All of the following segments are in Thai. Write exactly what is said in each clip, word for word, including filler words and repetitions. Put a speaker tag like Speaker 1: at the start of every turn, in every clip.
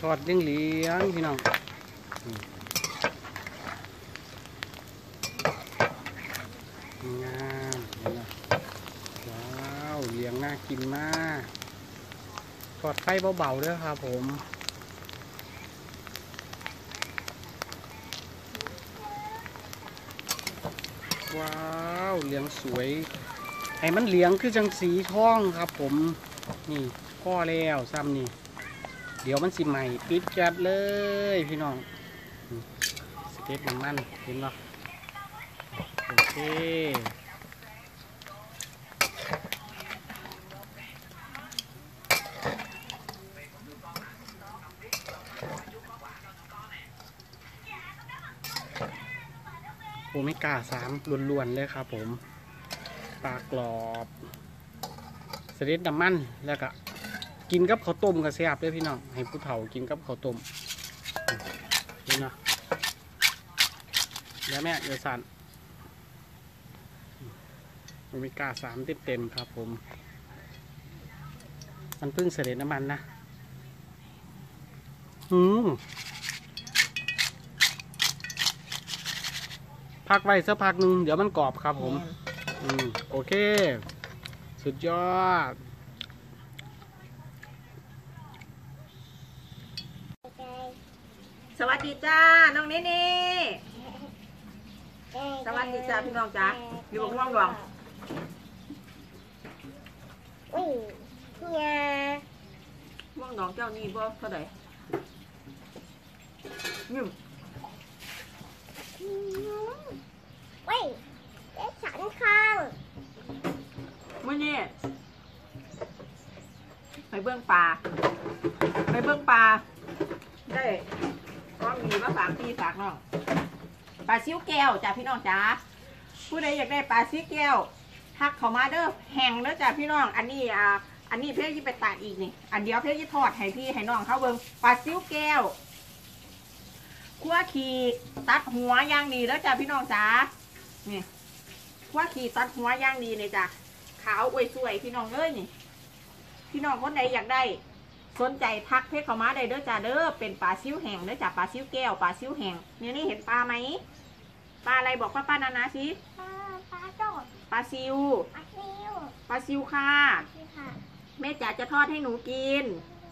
Speaker 1: อดเลี้ยงเลี้ยงพี่น้องงามนะว้าวเลี้ยงน่ากินมากทอดไฟเบาๆด้วยครับผมว้าวเลี้ยงสวยไอ้มันเหลียงคือจังสีทองครับผมนี่พ่อแล้วซ้ำนี่เดี๋ยวมันสิใหม่ปิดจัดเลยพี่น้องสเก็ตน้ำมันเห็นหรอโอเคโอเมก้าสามล้วนๆเลยครับผมปลากรอบสเก็ตน้ำมันแล้วก็กินกับข้าวต้มกับแซ่บเลยพี่น้องให้ผู้เฒ่ากินกับข้าวต้มนี่นะแล้วแม่เดี๋ยวสั่นโอเมก้าสามเต็มๆครับผมมันเพิ่งเสด็จน้ำมันนะอืมพักไว้สักพักหนึ่งเดี๋ยวมันกรอบครับผมอืมโอเคสุดยอด
Speaker 2: สวัสดีจ้าน้องเนเน่สวัสดีจ้าพี่น้องจ้าอยู่กับม่วงดวงอุ้ยเนี่ยม่วงดวงเจ้านี่บ่เท่าไหร่ยืม
Speaker 3: เว้ยเด็กสันข้าง
Speaker 2: เมื่อนี่ไปเบื้องปลาไปเบื้องปลาได้ก็มีมาฝากพี่ฝากน้องปลาซิวแก้วจ้าพี่น้องจ้าผู้ใดอยากได้ปลาซิวแก้วทักเข้ามาเด้อแห้งเด้อจ้าพี่น้องอันนี้อ่าอันนี้เพื่อที่ไปตากอีกนี่อันเดียวเพื่อที่ทอดให้พี่ให้น้องเขาเบิ่งปลาซิวแก้วคั่วขี่ตัดหัวย่างดีเด้อจ้าพี่น้องจ้านี่คั่วขี่ตัดหัวย่างดีเลยจ้าขาวอวยสวยพี่น้องเอ้ยนี่พี่น้องคนใดอยากได้สนใจทักเพจเข้ามาได้เด้อจ้าเด้อเป็นปลาซิวแห้งเด้อจ้าปลาซิวแก้วปลาซิวแห้งเนี่ยนี่เห็นปลาไหมปลาอะไรบอกป้าป้านานาสิ
Speaker 3: ปลาปลาโดด
Speaker 2: ปลาซิว
Speaker 3: ปลาซิว
Speaker 2: ปลาซิวค่ะแม่จ๋าจะทอดให้หนูกิน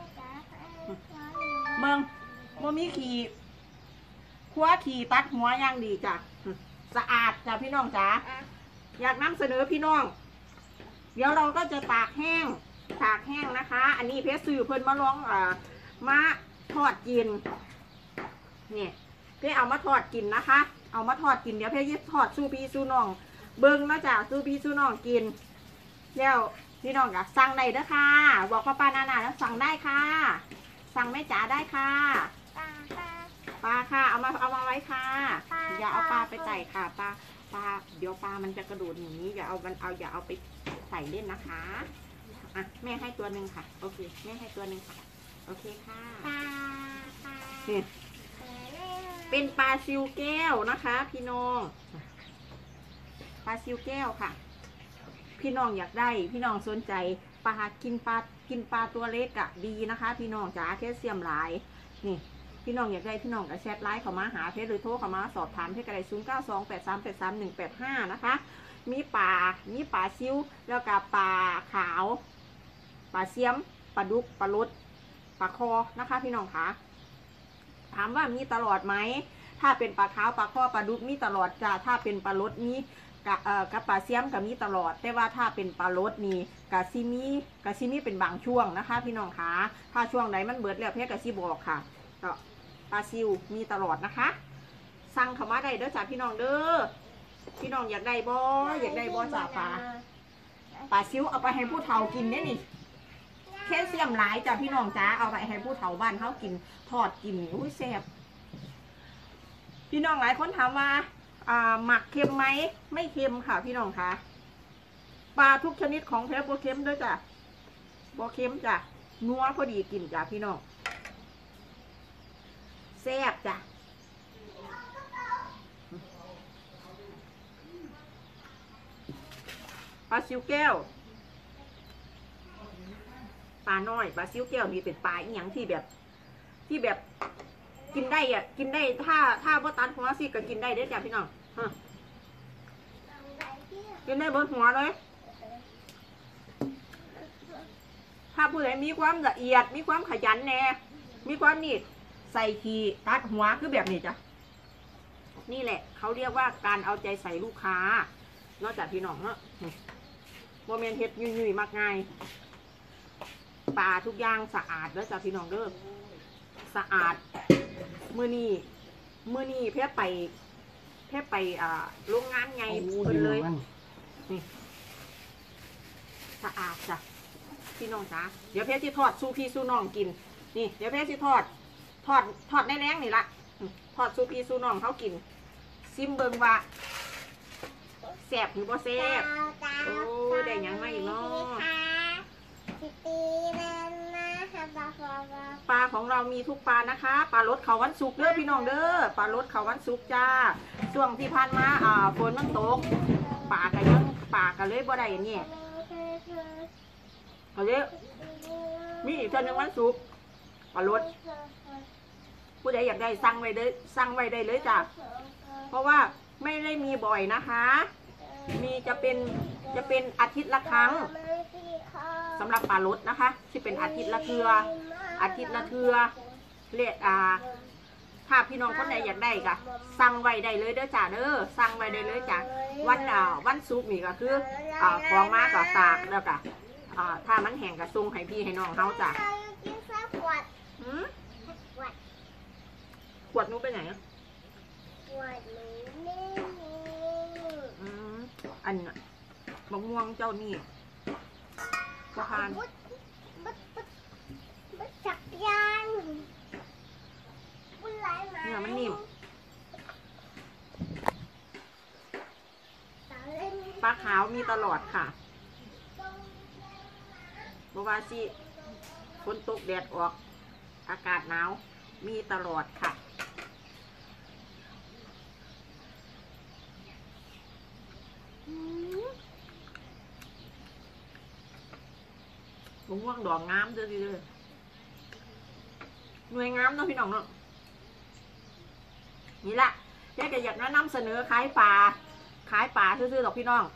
Speaker 2: เบิ่งบ่มีขี่คั่วขี่ตัดหัวย่างดีจ้ะสะอาดจ้ะพี่น้องจ๋าอยากนำเสนอพี่น้องเดี๋ยวเราก็จะตากแห้งตากแห้งนะคะอันนี้เพชรสื่อเพิ่นมาลองเอ่อมาทอดกินเนี่ยเพชรเอามาทอดกินนะคะเอามาทอดกินเดี๋ยวเพชรยึดทอดสู้พี่สู้น้องเบิ้งนะจ๊ะสู้พี่สู้น้องกินแล้วพี่น้องก็สั่งได้เด้อค่ะบอกป้าป้านานาแล้วสั่งได้ค่ะสั่งแม่จ๋าได้ค่ะ
Speaker 3: ปลาปลา
Speaker 2: ปลาค่ะเอามาเอามาไว้ค่ะอย่าเอาปลาไปใส่ค่ะปลาปลาเดี๋ยวปลามันจะกระโดดหนีอย่าเอามันเอาอย่าเอาไปใส่เล่นนะคะอ่ะแม่ให้ตัวหนึ่งค่ะโอเคแม่ให้ตัวหนึ่งค่ะโอเคค่ะ
Speaker 3: ปลาปลา
Speaker 2: นี่เป็นปลาซิวแก้วนะคะพี่น้องปลาซิวแก้วค่ะพี่น้องอยากได้พี่น้องสนใจปลากินปลากินปลาตัวเล็กอะดีนะคะพี่น้องจ๋าแคลเซียมหลายนี่พี่น้องอยากได้พี่น้องกับแชทไลน์เข้ามาหาเพจหรือโทรเข้ามาสอบถามเพจกระไดศูนย์เก้าสองแปดสามแปดสามหนึ่งแปดห้านะคะมีปลามีปลาซิวแล้วก็ปลาขาวปลาเสียมปลาดุกปลาลดปลาคอนะคะพี่น้องคะถามว่ามีตลอดไหมถ้าเป็นปลาขาวปลาคอปลาดุกมีตลอดจ้าถ้าเป็นปลาลดมีกับเอ่อกับปลาเสียมกับมีตลอดแต่ว่าถ้าเป็นปลาลดนี่กับซิมีกับซิมีเป็นบางช่วงนะคะพี่น้องคะถ้าช่วงไหนมันเบิดแล้วเพชรกับซิบอกค่ะก็ปลาซิวมีตลอดนะคะสั่งเข้ามาได้เด้อจ้าพี่น้องเด้อพี่น้องอยากได้บ่อยากได้บ่จ้าปลาปลาซิวเอาไปให้ผู้เฒ่ากินเนี่ยนี่แคลเซียมหลายจ้าพี่น้องจ้าเอาไปให้ผู้เฒ่าบ้านเขากินทอดกินอุ้ยแซ่บพี่น้องหลายคนถามว่าอ่าหมักเค็มไหมไม่เค็มค่ะพี่น้องคะปลาทุกชนิดของแท้โบเค็มด้วยจ้ะโบเค็มจ้ะนัวพอดีกินจ้ะพี่น้องแซ่บจ้ะปลาซิวแก้วปลาน้อยปลาซิวแก้วมีเป็นปลาอีหยังที่แบบที่แบบกินได้อ่ะกินได้ถ้าถ้าบ่ตัดหัวสิก็กินได้เด้อจ้ะพี่น้องฮะกินได้เบิดหัวเลยถ้าผู้ใดมีความละเอียดมีความขยันแน่มีความนี่ใส่ทีตัดหัวคือแบบนี้จ้ะนี่แหละเขาเรียกว่าการเอาใจใส่ลูกค้านอกจากพี่น้องเนาะโมเมนเฮ็ดยุ่ยๆมากง่ายปลาทุกอย่างสะอาดแล้วจ้ะพี่น้องเด้อสะอาดมือนี่มือนี่เพื่อไปเพื่อไปอ่าโรงงานไงเพิ่นเลยนี่สะอาดจ้ะพี่น้องจ้าเดี๋ยวเพื่อที่ทอดสู้พี่สู้น้องกินนี่เดี๋ยวเพื่อที่ทอดทอดทอดแน่ๆนี่ละทอดสู้พี่สู้น้องเขากินซิมเบิงว่าแซ่บหรือบ่แซ่บโอ้ได้ยังมาอีกเนาะปลาของเรามีทุกปลานะคะปลารสเขาวันศุกร์เด้อพี่น้องเด้อปลารสเขาวันศุกร์จ้าช่วงที่ผ่านมาอ่าฝนมันตกปลากันยังปลากันเลยบ่ได้เนี่ยก็เลยมีอีกเท่านึงวันศุกร์ปลารสผู้ใดอยากได้สั่งไว้เลยสั่งไว้ได้เลยจ้ะเพราะว่าไม่ได้มีบ่อยนะคะมีจะเป็นจะเป็นอาทิตย์ละครั้งสำหรับปลารสนะคะที่เป็นอาทิตย์ละเทืออาทิตย์ละเทือเรียกอ่าถ้าพี่น้องคนไหนอยากได้ก็สั่งไว้ได้เลยเด้อจ้าเด้อสั่งไว้ได้เลยจ้ะวันอ่าวันศุกร์นี่ก็คืออ่าของมาก็ตากแล้วก็อ่าถ้ามันแห้งก็ส่งให้พี่ให้น้องเขาจ้ะหืมขวดนู้นไปไหนอะขวดนู้นนี่อืมอันน่ะมะม่วงเจ้านี่ประทาน
Speaker 3: จักรยาน
Speaker 2: เนี่ยมันนิ่มปลาขาวมีตลอดค่ะบวาสิฝนตกแดดออกอากาศหนาวมีตลอดค่ะมะม่วงดอกงามเด้อดิเด้อหน่วยงามเนาะพี่น้องเนาะนี่แหละแค่ก็อยากแนะนำเสนอขายปลาขายปลาซื่อๆหรอกพี่น้อง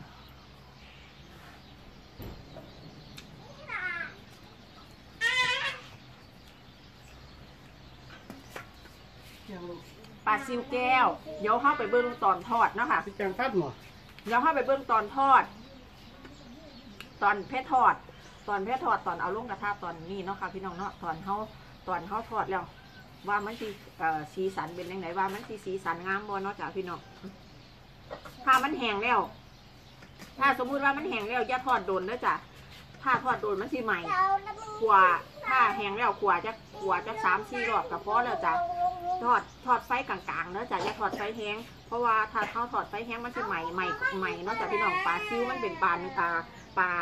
Speaker 2: ปลาซิวแก้วเดี๋ยวเข้าไปเบิ้งตอนทอดเนาะค่ะ
Speaker 1: พี่แกงฟัดหมด
Speaker 2: เดี๋ยวเข้าไปเบิ้งตอนทอด ตอนเพชรทอด ตอนเพชรทอดตอนเอาลงกระทะตอนนี้เนาะค่ะพี่น้องเนาะตอนเขาตอนเขาทอดแล้วว่ามันสีเอ่อสีสันเป็นยังไงว่ามันสีสีสันงามบ่เนาะจ้ะพี่น้องถ้ามันแห้งแล้วถ้าสมมุติว่ามันแห้งแล้วอย่าทอดโดนเด้อจ้ะถ้าทอดโดนมันสีใหม่ขวาถ้าแห้งแล้วขวาจะขวาจะสามสี่รอบก็พอแล้วจ้ะทอดทอดไฟกลางๆเนาะจ้ะอย่าทอดไฟแห้งเพราะว่าถ้าเขาทอดไฟแห้งมันสีใหม่ใหม่ใหม่เนาะจ้ะพี่น้องปลาซิวมันเป็นปลาปลาปลา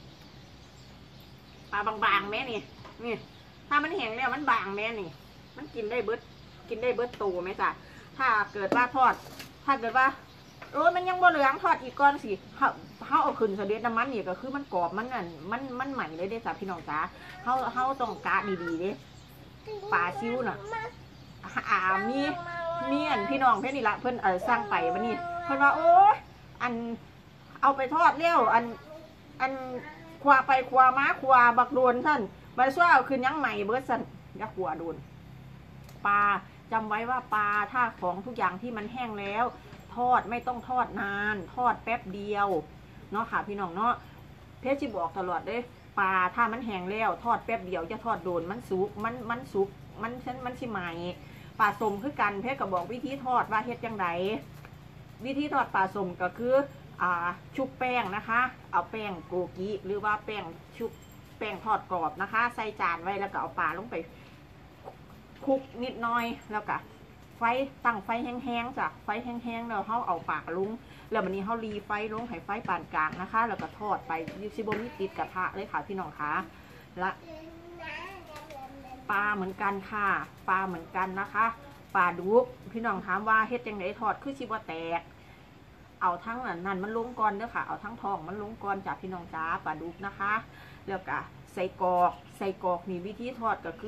Speaker 2: ปลาบางๆแม่นี่นี่ถ้ามันแห้งแล้วมันบางแม่นี่มันกินได้เบิดกินได้เบิดโตไหมจ้ะถ้าเกิดว่าทอดถ้าเกิดว่าโอ้ยมันยังบ่เหลืองทอดอีกก้อนสิเขาเขาเอาขึ้นเสด็จน้ำมันนี่ก็คือมันกรอบมันนั่นมันมันใหม่เลยเด้จ้ะพี่น้องจ้าเขาเขาต้องกะดีๆเด้ปลาซิวน่ะอ่ามีมีอันพี่น้องเพื่อนนี่ละเพื่อนเออสร้างไปวันนี้เพื่อนว่าโอ้ยอันเอาไปทอดเลี้ยวอันอันขวาไปขวาม้าขวาบักโดนท่านมาช่วยเอาคืนยังใหม่เบิร์ดสันยักขวาโดนปลาจำไว้ว่าปลาถ้าของทุกอย่างที่มันแห้งแล้วทอดไม่ต้องทอดนานทอดแป๊บเดียวเนาะค่ะพี่น้องเนาะเพชรจิบอกตลอดเลยปลาถ้ามันแห้งแล้วทอดแป๊บเดียวจะทอดโดนมันสุกมันมันสุกมันฉันมันชิใหม่ปลาสมคือกันเพชรก็บอกวิธีทอดว่าเฮ็ดจังไดวิธีทอดปลาสมก็คืออ่าชุบแป้งนะคะเอาแป้งโกกิหรือว่าแป้งชุบแป้งทอดกรอบนะคะใส่จานไว้แล้วก็เอาปลาลงไปคลุกนิดหน่อยแล้วก็ไฟตั้งไฟแห้งๆจ้ะไฟแห้งๆแล้วเขาเอาปลาลุงแล้ววันนี้เขารีไฟลงให้ไฟปานกลางนะคะแล้วก็ทอดไปยูซิโบมิติดกระทะเลยค่ะพี่น้องคะและปลาเหมือนกันค่ะปลาเหมือนกันนะคะปลาดุกพี่น้องถามว่าเฮ็ดจังไดทอดคือชิบะแตกเอาทั้งนั้นมันลงก่อนเด้อค่ะเอาทั้งทองมันลงก่อนจากพี่น้องจ้าปลาดุกนะคะแล้วก็ใส่กรอกใส่กรอกนี่วิธีทอดก็คือ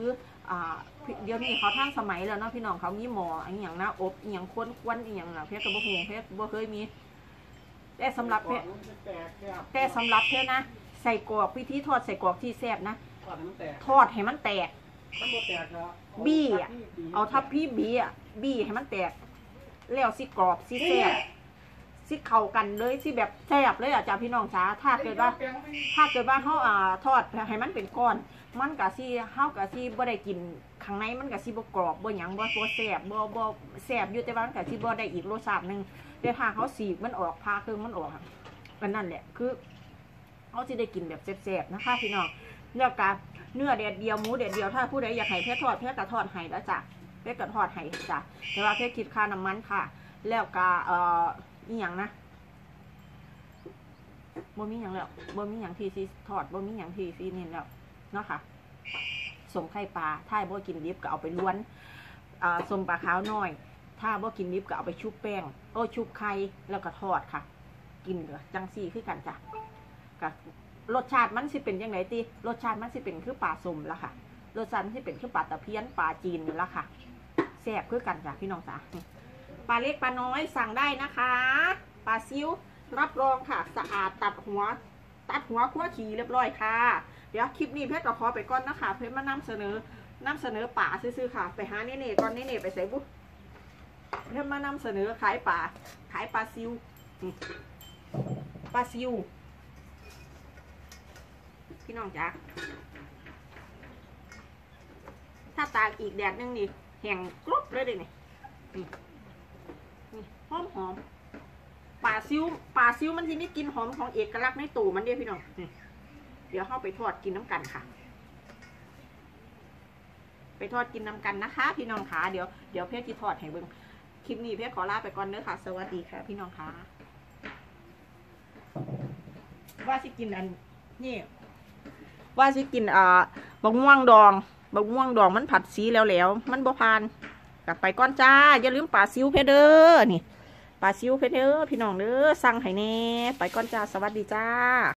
Speaker 2: อ่าเดี๋ยวนี้เขาท่านสมัยแล้วเนาะพี่น้องเขามีหมออันอย่างนะอบอหย่างค้นควันอหย่างนะเพชรกระบอกหงเพชรบ่เคยมีแต่สำหรับเพชรแต่สำหรับเพชรนะใส่กรอกวิธีทอดใส่กรอกที่แซ่บนะทอดให้มันแตกบี้อ่ะเอาทับพี่บี้อ่ะบี้ให้มันแตกแล้วสิกรอบสิแซ่บสิเข้ากันเลยสิแบบแซ่บเลยอ่ะจ้าพี่น้องจ้าถ้าเกิดว่าถ้าเกิดว่าเขาอ่าทอดให้มันเป็นก้อนมันกะสิเฮากะสิบ่ได้กินข้างในมันกะสิบ่กรอบบ่หยังบ่บ่แซ่บบ่บ่แซ่บอยู่แต่ว่ามันกะสิบ่ได้อีกรสชาตินึงแต่ถ้าเขาสีกมันออกพาเครื่องมันออกกันนั่นแหละคือเขาสิได้กินแบบแซ่บๆนะคะพี่น้องเนื้อกะเนื้อแดดเดียวหมูแดดเดียวถ้าผู้ใดอยากให้เพชรทอดเพชรกะทอดให้แล้วจ้ะเพชรกะทอดให้จ้ะแต่ว่าเพชรคิดค่าน้ำมันค่ะแล้วกะเอ่ออีหยังนะบ่มีหยังแล้วบ่มีหยังที่สิทอดบ่มีหยังที่สินี่แล้วเนาะค่ะสมไข่ปลาถ้าบ่กินดิบก็เอาไปล้วนสมปลาขาวน้อยถ้าบ่กินดิบก็เอาไปชุบแป้งโอ้ชุบไข่แล้วก็ทอดค่ะกินกับจังซี่คือกันจ้ะกับรสชาติมันสิเป็นยังไงตีรสชาติมันสิเป็นคือปลาสมละค่ะรสชาติมันสิเป็นคือปลาตะเพียนปลาจีนนี่ละค่ะแซ่บคือกันจ้ะพี่น้องจ๋าปลาเล็กปลาน้อยสั่งได้นะคะปลาซิวรับรองค่ะสะอาดตัดหัวตัดหัวคั่วขี้เรียบร้อยค่ะเดี๋ยวคลิปนี้เพชรก็ขอไปก่อนนะคะเพชรมานำเสนอนำเสนอป่าซื้อๆค่ะไปหาเน่ๆก่อนเน่ๆไปใส่บุ๊เพชรมานำเสนอขายป่าขายปลาซิวปลาซิวพี่น้องจ๋าถ้าตากอีกแดดนึงนี่แห้งกรุบเลยเลยนี่หอมหอมปลาซิวปลาซิวมันที่มีกลิ่นหอมของเอกลักษณ์ในตู่มันเดียวพี่น้องเดี๋ยวเข้าไปทอดกินน้ำกันค่ะไปทอดกินน้ำกันนะคะพี่น้องขาเดี๋ยวเดี๋ยวเพชรที่ทอดให้เบิ้งคลิปนี้เพชรขอลาไปก่อนเด้อค่ะสวัสดีค่ะพี่น้องขาว่าสิกินอันนี่ว่าสิกินอ่าบักม่วงดองบักม่วงดองมันผัดสีแล้วแล้วมันบ่พานกลับไปก่อนจ้าอย่าลืมปลาซิวเพชรเด้อนี่ปลาซิวเพชรเด้อพี่น้องเด้อสั่งให้แน่ไปก่อนจ้าสวัสดีจ้า